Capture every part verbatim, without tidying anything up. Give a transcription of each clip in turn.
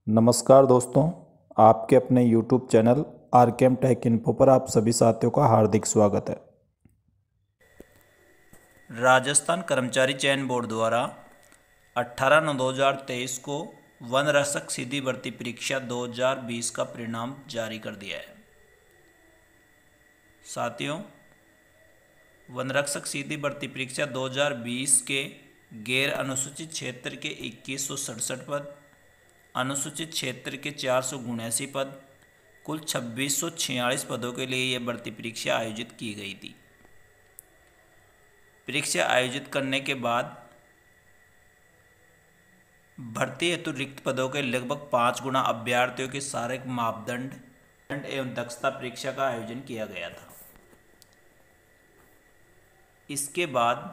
नमस्कार दोस्तों, आपके अपने YouTube channel R K M tech info पर आप सभी साथियों का हार्दिक स्वागत है। राजस्थान कर्मचारी चयन बोर्ड द्वारा अठारह नौ दो हज़ार तेईस को वन रक्षक सीधी भर्ती परीक्षा दो हज़ार बीस का परिणाम जारी कर दिया है। साथियों, वन रक्षक सीधी भर्ती परीक्षा दो हज़ार बीस के गैर अनुसूचित क्षेत्र के इक्कीस सौ सड़सठ पद, अनुसूचित क्षेत्र के चार सौ उनासी पद, कुल छब्बीस सौ छियालीस पदों के लिए यह भर्ती परीक्षा आयोजित की गई थी। परीक्षा आयोजित करने के बाद भर्ती हेतु रिक्त पदों के लगभग पाँच गुना अभ्यर्थियों के शारीरिक मापदंड एवं दक्षता परीक्षा का आयोजन किया गया था। इसके बाद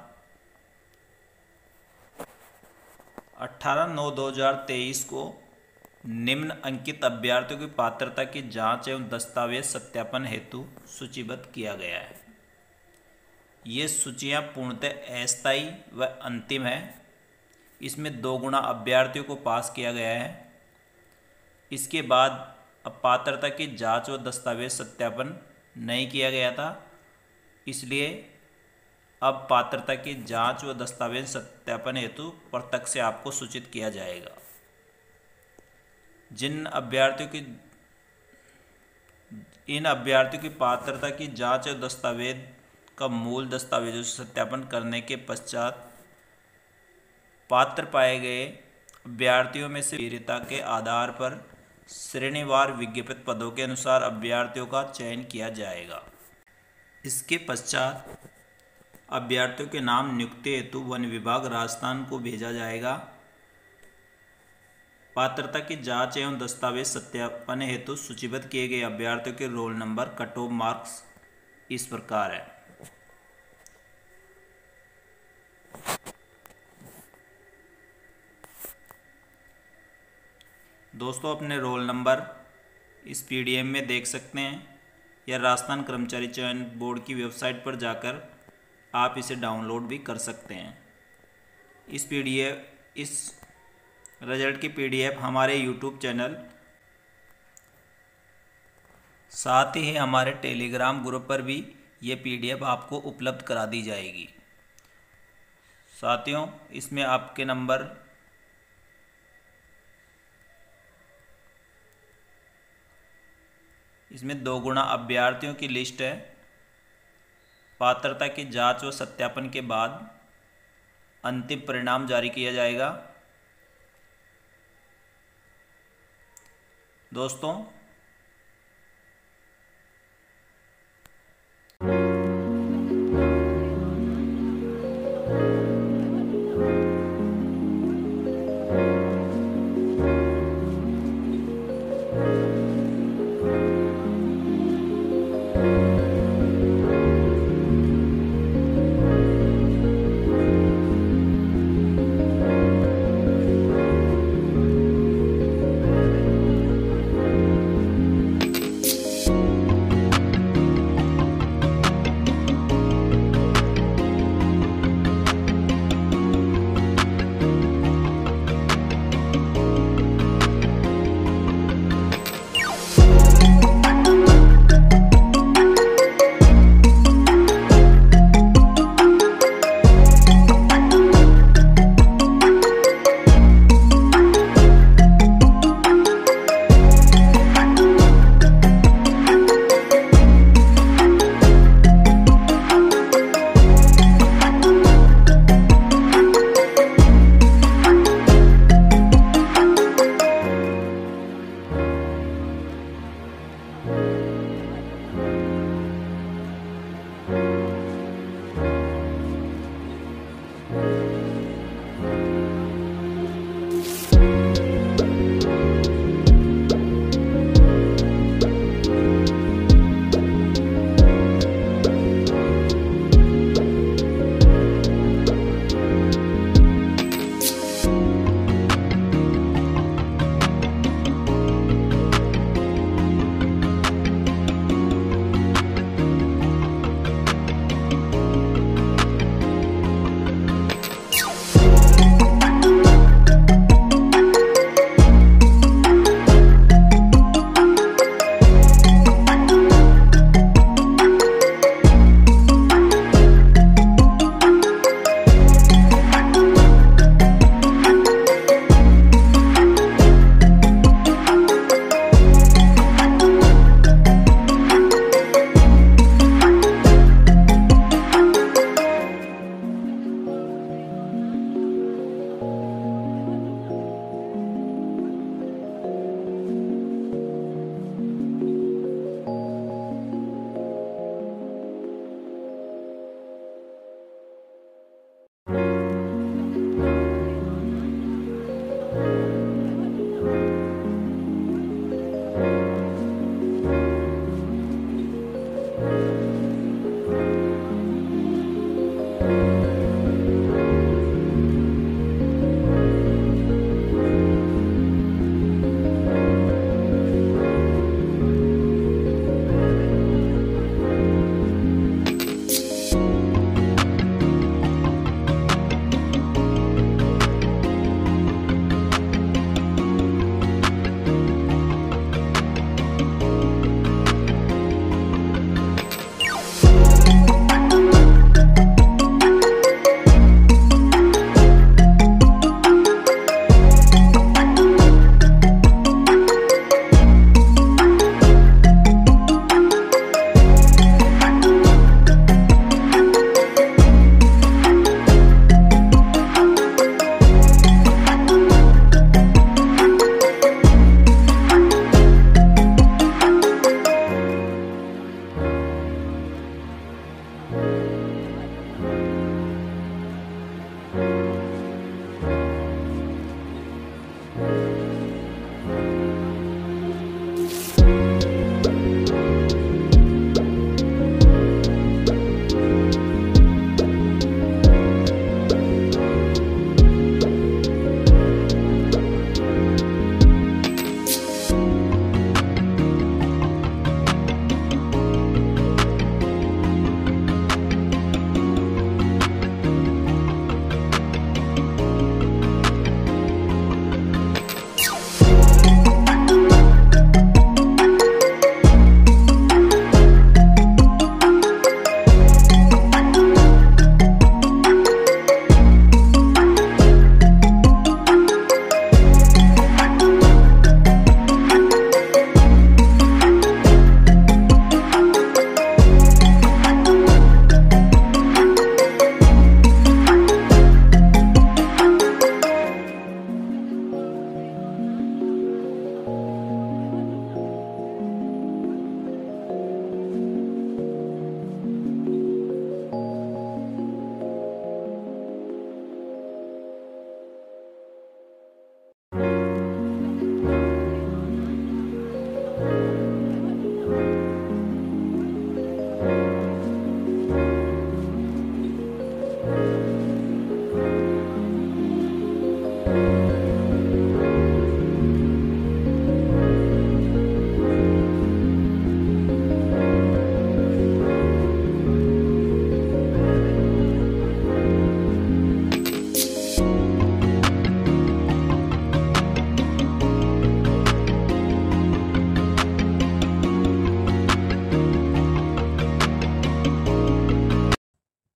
अठारह नौ दो हज़ार तेईस को निम्न अंकित अभ्यर्थियों की पात्रता की जांच एवं दस्तावेज सत्यापन हेतु सूचीबद्ध किया गया है। ये सूचियां पूर्णतः अस्थायी व अंतिम है। इसमें दो गुना अभ्यर्थियों को पास किया गया है। इसके बाद अब पात्रता की जांच व दस्तावेज सत्यापन नहीं किया गया था, इसलिए अब पात्रता की जांच व दस्तावेज सत्यापन हेतु प्रत्यक्ष से आपको सूचित किया जाएगा। जिन अभ्यर्थियों की इन अभ्यर्थियों की पात्रता की जांच और दस्तावेज का मूल दस्तावेजों से सत्यापन करने के पश्चात पात्र पाए गए अभ्यर्थियों में से वरीयता के आधार पर श्रेणीवार विज्ञापित पदों के अनुसार अभ्यर्थियों का चयन किया जाएगा। इसके पश्चात अभ्यर्थियों के नाम नियुक्ति हेतु वन विभाग राजस्थान को भेजा जाएगा। पात्रता की जांच एवं दस्तावेज सत्यापन हेतु सूचीबद्ध किए गए अभ्यर्थियों के roll number cut off marks इस प्रकार है। दोस्तों, अपने रोल नंबर इस पीडीएफ में देख सकते हैं या राजस्थान कर्मचारी चयन बोर्ड की वेबसाइट पर जाकर आप इसे डाउनलोड भी कर सकते हैं। इस पीडीएफ इस रिजल्ट की पीडीएफ हमारे यूट्यूब चैनल साथ ही हमारे टेलीग्राम ग्रुप पर भी ये पीडीएफ आपको उपलब्ध करा दी जाएगी। साथियों, इसमें आपके नंबर इसमें दो गुना अभ्यर्थियों की लिस्ट है। पात्रता की जांच व सत्यापन के बाद अंतिम परिणाम जारी किया जाएगा। दोस्तों,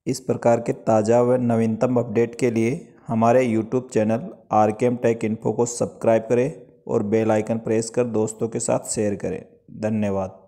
इस प्रकार के ताज़ा व नवीनतम अपडेट के लिए हमारे YouTube channel R K M tech info को सब्सक्राइब करें और बेल आइकन प्रेस कर दोस्तों के साथ शेयर करें। धन्यवाद।